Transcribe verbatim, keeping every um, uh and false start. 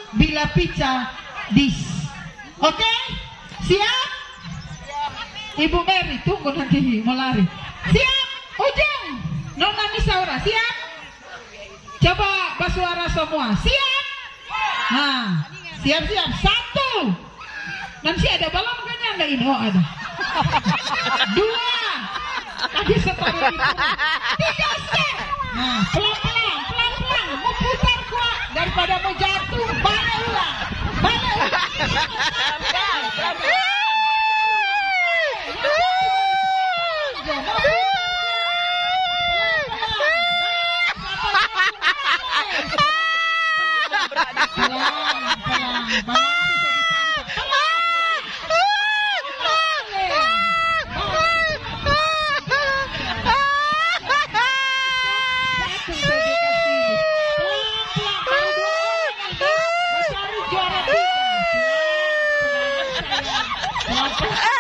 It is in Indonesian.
bila pizza dis. Oke? Okay? Siap? Ibu Mary, tunggu nanti mau lari. Siap? Ujung. Nona Nisaura, siap? Coba bersuara semua. Siap? Nah, siap-siap. Satu. Nanti ada balon kan ada ini? Oh ada. Dua. Ada setara itu. Tiga step. Nah, pelan-pelan, pelan-pelan. Mau putar kuat daripada mau jatuh. Balik ulang. Balik ulang. Ah!